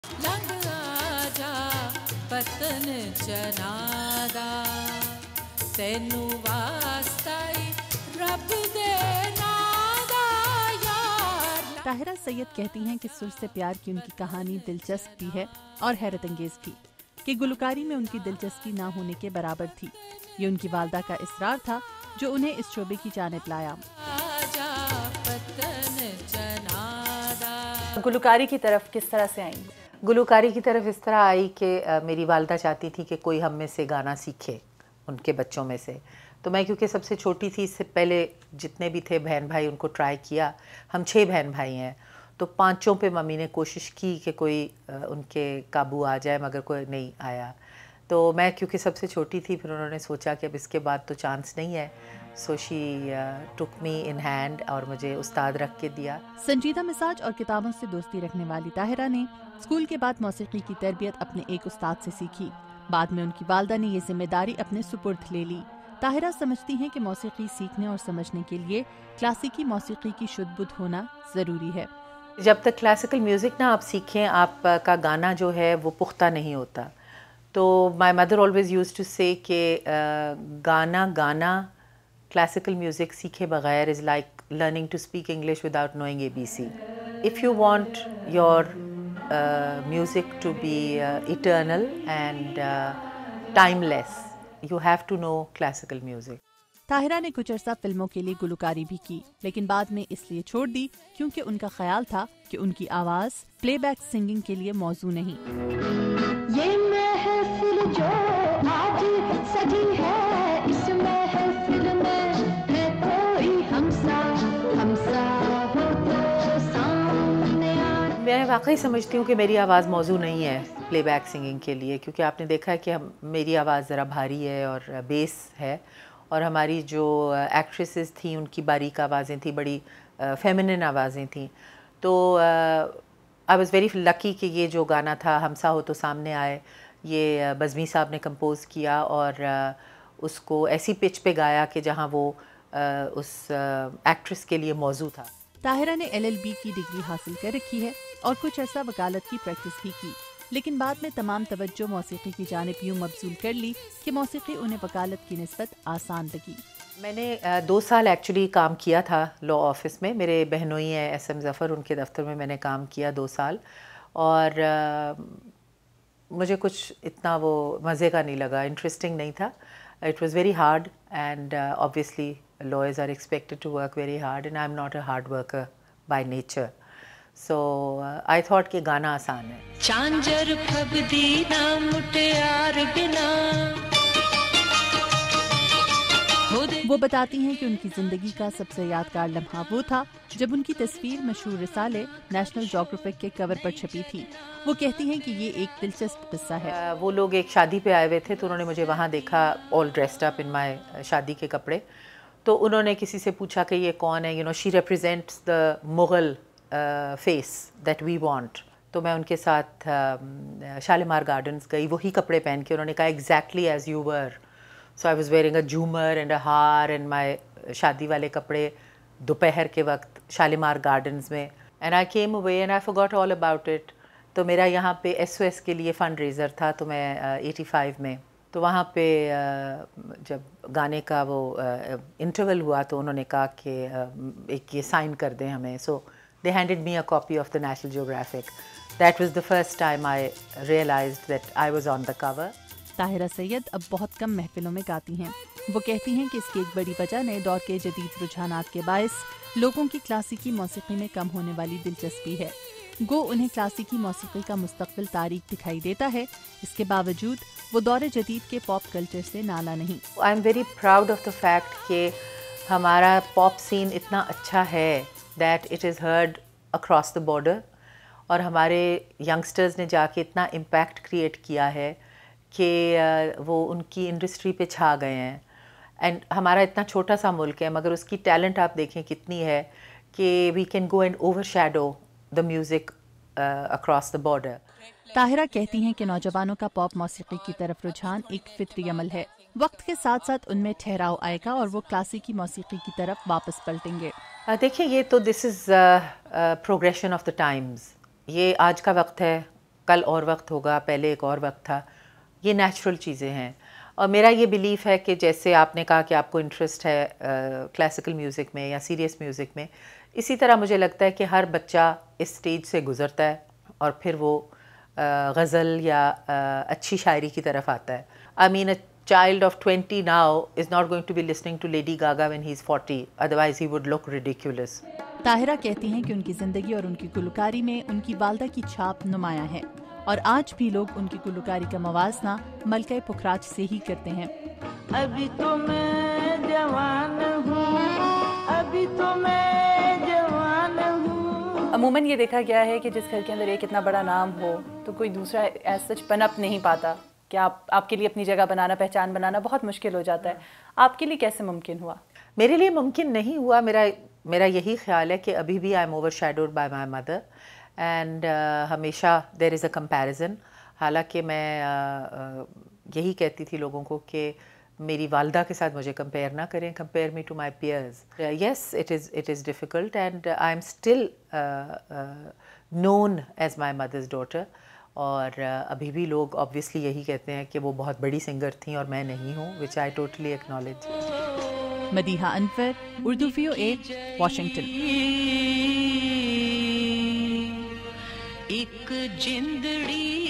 طاہرہ سید کہتی ہیں کہ سر سے پیار کی ان کی کہانی دلچسپ بھی ہے اور حیرت انگیز بھی، کہ گلوکاری میں ان کی دلچسپی نہ ہونے کے برابر تھی۔ یہ ان کی والدہ کا اصرار تھا جو انہیں اس شعبے کی جانب لایا۔ گلوکاری کی طرف کس طرح سے آئیں؟ گلوکاری کی طرف اس طرح آئی کہ میری والدہ چاہتی تھی کہ کوئی ہم میں سے گانا سیکھے ان کے بچوں میں سے، تو میں کیونکہ سب سے چھوٹی تھی، اس سے پہلے جتنے بھی تھے بہن بھائی ان کو ٹرائی کیا، ہم 6 بہن بھائی ہیں، تو 5 پہ ممی نے کوشش کی کہ کوئی ان کے قابو آ جائے، مگر کوئی نہیں آیا۔ تو میں کیونکہ سب سے چھوٹی تھی، پھر انہوں نے سوچا کہ اب اس کے بعد تو چانس نہیں ہے، سو شی ٹک می ان ہینڈ اور مجھے استاد رکھ کے دیا۔ سنجیدہ مزاج اور کتابوں سے دوستی رکھنے والی طاہرہ نے اسکول کے بعد موسیقی کی تربیت اپنے ایک استاد سے سیکھی۔ بعد میں ان کی والدہ نے یہ ذمہ داری اپنے سپرد لے لی۔ طاہرہ سمجھتی ہیں کہ موسیقی سیکھنے اور سمجھنے کے لیے کلاسیکی موسیقی کی شد بدھ ہونا ضروری ہے۔ جب تک کلاسیکل میوزک نہ آپ سیکھیں، آپ کا گانا جو ہے وہ پختہ نہیں ہوتا۔ تو my mother always use to say کہ گانا کلاسیکل میوزک سیکھے بغیر is like learning to speak English without knowing ABC۔ If you want your music to be eternal and timeless, you have to know classical music. Tahira نے کچھ عرصہ فلموں کے لیے گلوکاری بھی کی، لیکن بعد میں اس لیے چھوڑ دی کیونکہ ان کا خیال تھا کہ ان کی آواز پلے بیک سنگنگ کے لیے موزوں نہیں۔ یہ محفل جو آج سجی ہے، اس محفل میں ہے کوئی ہمسا ہو تو سامنے آ۔ میں واقعی سمجھتی ہوں کہ میری آواز موزوں نہیں ہے پلے بیک سنگنگ کے لیے، کیونکہ آپ نے دیکھا ہے کہ میری آواز ذرا بھاری ہے اور بیس ہے، اور ہماری جو ایکٹریسز تھیں ان کی باریک آوازیں تھیں، بڑی فیمنن آوازیں تھیں۔ تو آئی واز ویری لکی کہ یہ جو گانا تھا ہمسا ہو تو سامنے آئے، یہ بزمی صاحب نے کمپوز کیا اور اس کو ایسی پچ پہ گایا کہ جہاں وہ اس ایکٹریس کے لیے موزوں تھا۔ طاہرہ نے LLB کی ڈگری حاصل کر رکھی ہے اور کچھ عرصہ وکالت کی پریکٹس بھی کی، لیکن بعد میں تمام توجہ موسیقی کی جانب یوں مبذول کر لی کہ موسیقی انہیں وکالت کی نسبت آسان لگی۔ میں نے 2 سال ایکچولی کام کیا تھا لا آفس میں، میرے بہنوئی ہیں SM ظفر، ان کے دفتر میں نے کام کیا 2 سال، اور مجھے کچھ اتنا وہ مزے کا نہیں لگا، انٹرسٹنگ نہیں تھا۔ It was very hard and obviously lawyers are expected to work very hard and I'm not a hard worker by nature. So I thought کہ گانا آسان ہے۔ چانجر پھب دینا مٹیار بنا۔ وہ بتاتی ہیں کہ ان کی زندگی کا سب سے یادگار لمحہ وہ تھا جب ان کی تصویر مشہور رسالے نیشنل جیوگرافک کے کور پر چھپی تھی۔ وہ کہتی ہیں کہ یہ ایک دلچسپ قصہ ہے۔ وہ لوگ ایک شادی پہ آئے ہوئے تھے، تو انہوں نے مجھے وہاں دیکھا all dressed up in my شادی کے کپڑے، تو انہوں نے کسی سے پوچھا کہ یہ کون ہے، she represents the Mughal face that we want۔ تو میں ان کے ساتھ شالیمار گارڈنز گئی، وہی کپڑے پہن کے، انہوں نے کہا exactly as you were۔ So I was wearing a jhumar and a haar and my شادی والے کپڑے دوپہر کے وقت شالیمار گارڈنز میں، and I came away and I forgot all about it۔ تو میرا یہاں پہ SOS کے لیے فنڈ ریزر تھا، تو میں 85 میں، تو وہاں پہ جب گانے کا وہ انٹرول ہوا تو انہوں نے کہا کہ ایک یہ سائن کر دیں ہمیں، سو they handed me a copy of the National Geographic. That was the first time I realized that I was on the cover۔ Tahira سید اب بہت کم محفلوں میں گاتی ہیں۔ وہ کہتی ہیں کہ اس کی ایک بڑی وجہ نئے دور کے جدید رجحانات کے باعث لوگوں کی کلاسیکی موسیقی میں کم ہونے والی دلچسپی ہے۔ گو انہیں کلاسیکی موسیقی کا مستقبل تاریک دکھائی دیتا ہے، اس کے باوجود وہ دور جدید کے پاپ کلچر سے نالا نہیں۔ I am very proud of the fact کہ ہمارا پاپ سین اتنا اچھا ہے that it is heard across the border, اور ہمارے ینگسٹرز نے جا کے اتنا امپیکٹ کریٹ کیا ہے کہ وہ ان کی انڈسٹری پہ چھا گئے ہیں۔ اینڈ ہمارا اتنا چھوٹا سا ملک ہے، مگر اس کی ٹیلنٹ آپ دیکھیں کتنی ہے کہ we can go and overshadow the music across the border. Tahira کہتی ہیں کہ نوجوانوں کا پاپ موسیقی کی طرف رجحان ایک فطری عمل ہے، وقت کے ساتھ ساتھ ان میں ٹھہراؤ آئے گا اور وہ کلاسیکی موسیقی کی طرف واپس پلٹیں گے۔ دیکھیں، یہ تو this is progression of the times, یہ آج کا وقت ہے، کل اور وقت ہوگا, پہلے ایک اور وقت تھا. یہ نیچرل چیزیں ہیں. اور میرا یہ بلیف ہے کہ جیسے آپ نے کہا کہ آپ کو انٹرسٹ ہے کلاسیکل میوزک میں یا سیریس میوزک میں, اسی طرح مجھے لگتا ہے کہ ہر بچہ اس سٹیج سے گزرتا ہے اور پھر وہ غزل یا اچھی شاعری کی طرف آتا ہے. I mean a child of 20 now is not going to be listening to Lady Gaga when he's 40, otherwise he would look ridiculous. Tahira کہتی ہیں کہ ان کی زندگی اور ان کی گلوکاری میں ان کی والدہ کی چھاپ نمایاں ہے, اور آج بھی لوگ ان کی گلوکاری کا موازنہ ملکہ پکھراج سے ہی کرتے ہیں. ابھی تو میں جوان ہوں, ابھی تو میں جوان ہوں. عموماً یہ دیکھا گیا ہے کہ جس گھر کے اندر ایک اتنا بڑا نام ہو تو کوئی دوسرا ایز سچ پنپ نہیں پاتا, کہ آپ کے لیے اپنی جگہ بنانا, پہچان بنانا بہت مشکل ہو جاتا ہے. آپ کے لیے کیسے ممکن ہوا؟ میرے لیے ممکن نہیں ہوا. میرا یہی خیال ہے کہ ابھی بھی I am overshadowed by my mother, and ہمیشہ دیر از اے کمپیریزن. حالانکہ میں یہی کہتی تھی لوگوں کو کہ میری والدہ کے ساتھ مجھے کمپیئر نہ کریں, compare me to my peers. Yes it is difficult, and I am still known as my mother's daughter. اور ابھی بھی لوگ آبویسلی یہی کہتے ہیں کہ وہ بہت بڑی سنگر تھیں اور میں نہیں ہوں, which I totally acknowledge. Madiha Anwar, Urdu VO 8, Washington. ایک جندڑی